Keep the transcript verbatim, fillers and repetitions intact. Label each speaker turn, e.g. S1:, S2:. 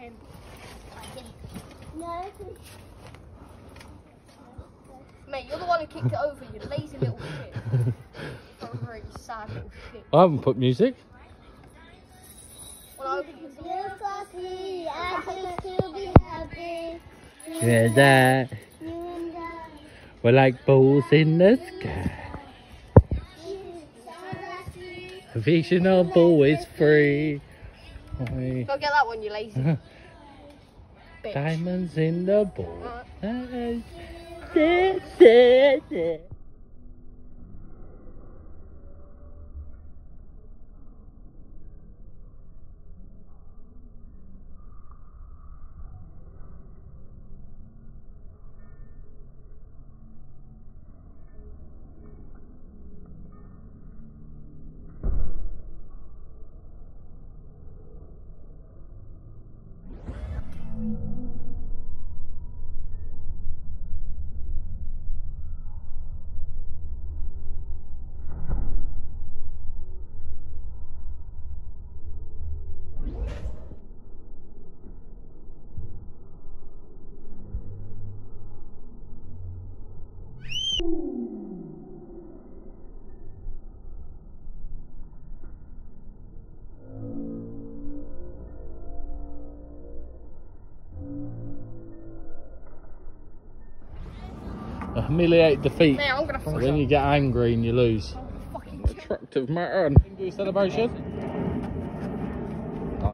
S1: him.
S2: No.
S1: Mate, you're the one who kicked it over, you lazy little shit. You're a very sad little shit.
S3: I haven't put music.
S1: Well, I opened the
S2: You're fussy, I can still be happy.
S3: Yeah, that.
S2: You and I.
S3: We're like balls in the sky. A fictional ball is free.
S1: Go get that one, you lazy bitch.
S3: Diamonds in the ball.
S1: Alright.
S3: A humiliate defeat.
S1: Mate, I'm gonna
S3: So
S1: fuck
S3: then
S1: up.
S3: you get angry and you lose.
S1: Fucking
S3: Attractive man. Do celebration.